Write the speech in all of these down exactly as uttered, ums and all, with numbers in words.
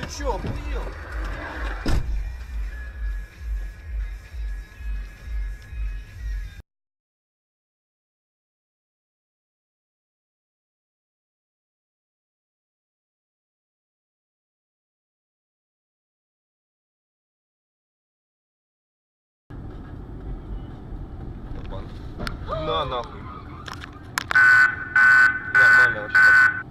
чё, охуел? На нахуй. Нормально вообще.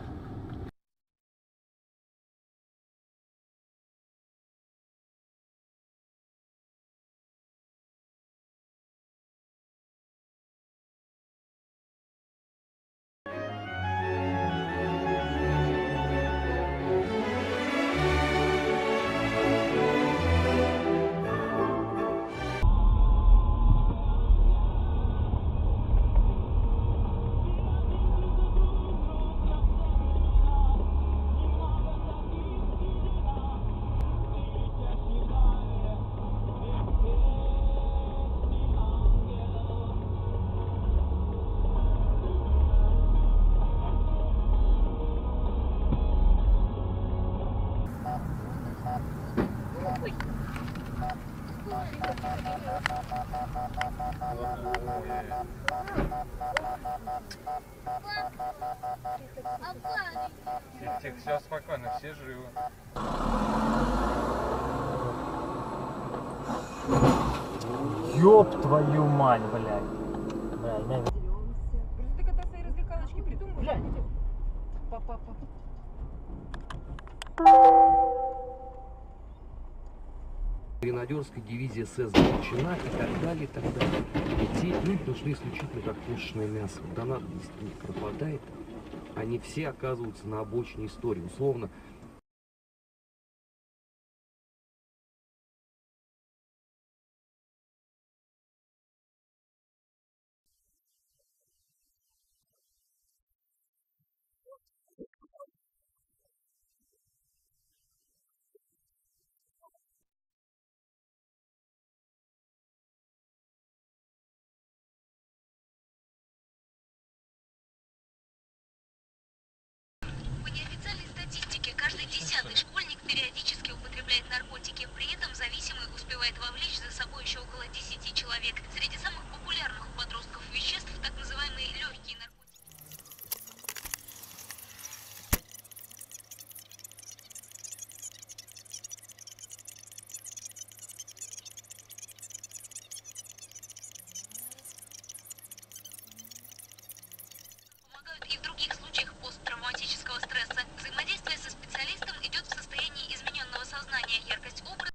Тихо, тихо, все спокойно, все живы. Ёб твою мать, блядь. Блядь, блядь. Просто когда свои развлекалочки придумываешь, папа. Гренадерская дивизия СС заключена и так далее, и так далее. И те люди нужны исключительно как пушечное мясо. Донат не пропадает, они все оказываются на обочине истории. Условно, По неофициальной статистике, каждый десятый школьник периодически употребляет наркотики. При этом зависимый успевает вовлечь за собой еще около десяти человек. Среди самых популярных у подростков веществ так называемые легкие наркотики. Помогают и в других случаях посттравматического стресса. Взаимодействие со специалистом идет в состоянии измененного сознания. Яркость образа.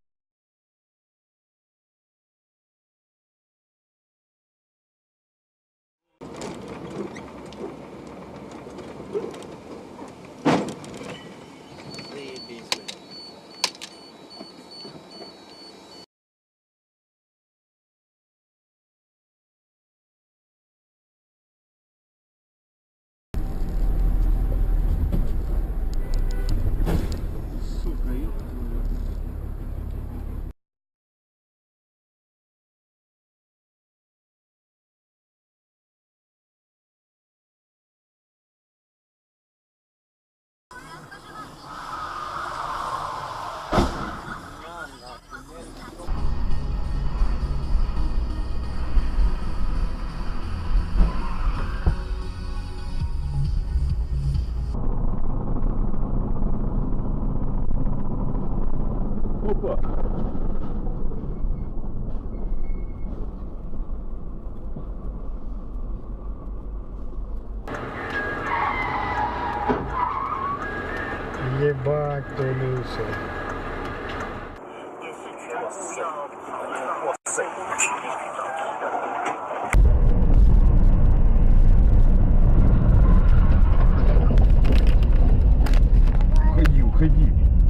Опа! Ебать, Толюша. Уходи, уходи.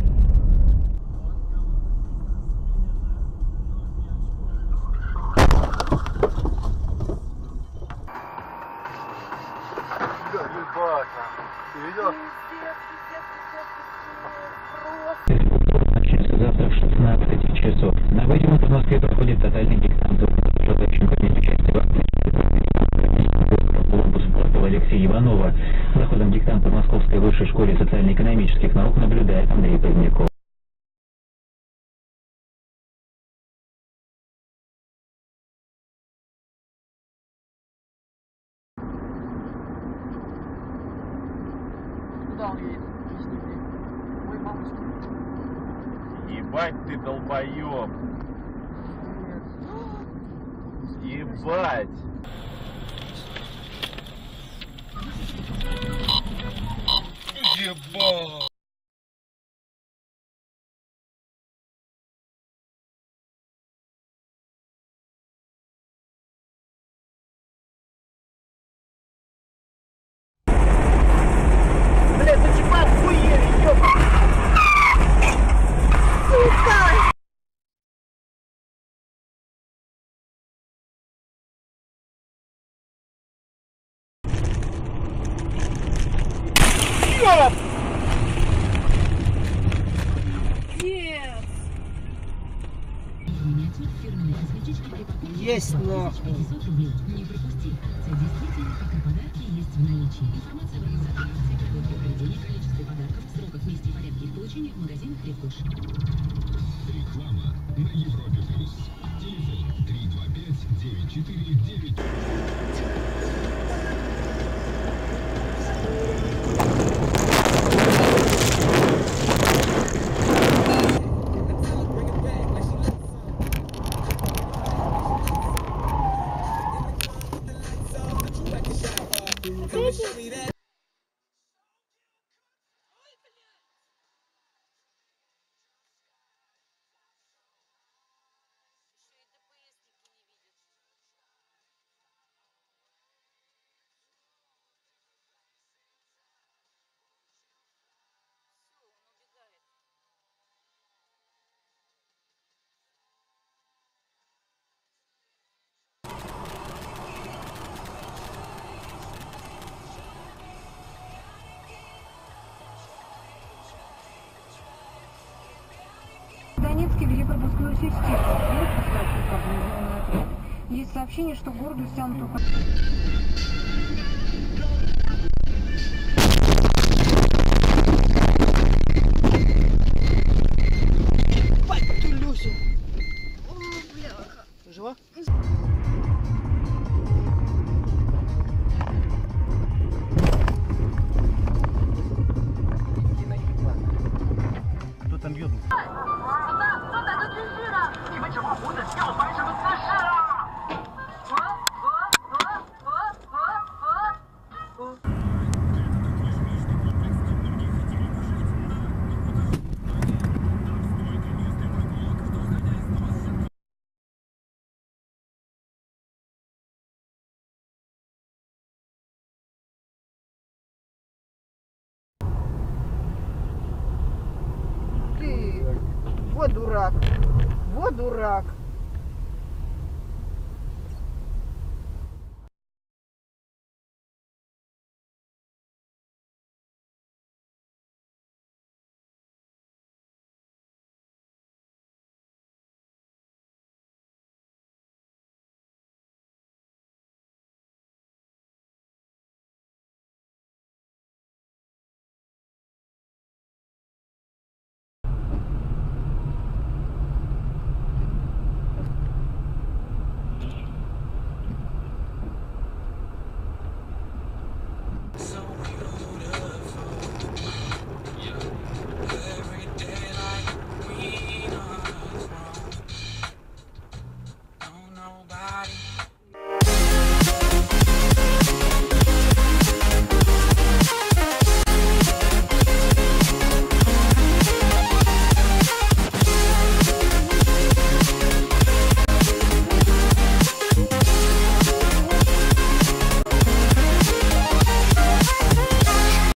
Ебать, ты видел? Начнется завтра в шестнадцать часов. На выдумах в Москве проходит тотальный диктант. Желающим принять участие в акции глобус против Алексея Иванова. За ходом диктанта в Московской высшей школе социальной экономических наук наблюдает Андрей Поздняков. Куда он едет? Ой, мамочка. Ебать ты долбоёб. Ебать. Ебать. Блядь, ну типа охуели, ёпа! Сука! Ёп! Есть нахуй. Не пропусти. Акция действительно, как и подарки, есть в наличии. Информация об организаторе акции, приходит при определении количества подарков, сроках, месте и порядке их получения в магазинах Ревкош. Реклама на Европе плюс. Телефон три два пять девять четыре девять. В Донецке ввели пропускную систему. Есть сообщение, что к городу стянут только... Бать ты, Люся! О, бляха! Жива? Кто там бьет? Ты, вот дурак, вот дурак.